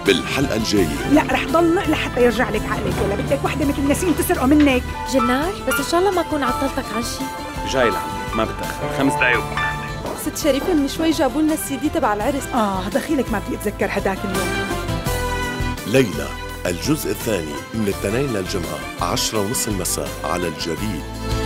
بالحلقة الجاية. لا رح ضل لحتى يرجع لك عقلك، ولا بدك وحدة مثل نسيم تسرقه منك؟ جنار بس ان شاء الله ما اكون عطلتك عن شيء. جاي لعندك ما بتأخر، 5 دقايق وبكون عندك. ست شريفة من شوي جابوا لنا السي دي تبع العرس. دخيلك ما بدي اتذكر هداك اليوم. ليلى الجزء الثاني من الاثنين للجمعة 10:30 المساء على الجديد.